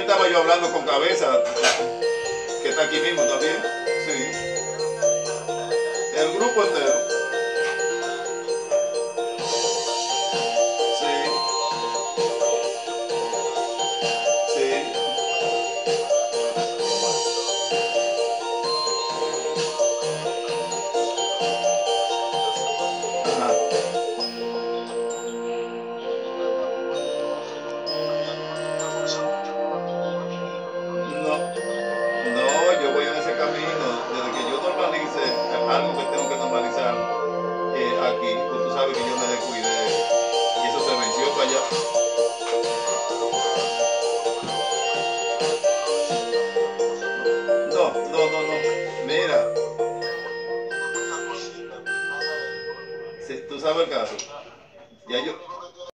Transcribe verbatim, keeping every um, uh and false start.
estaba yo hablando con Cabeza, que está aquí mismo también. Sí. El grupo entero. Sí, sí. Ajá. No, no, yo voy en ese camino. Desde que yo normalice algo que tengo que normalizar eh, aquí, pues tú sabes que yo me descuidé y eso se venció para allá. No, no, no, no. Mira, si tú sabes el caso. Ya yo,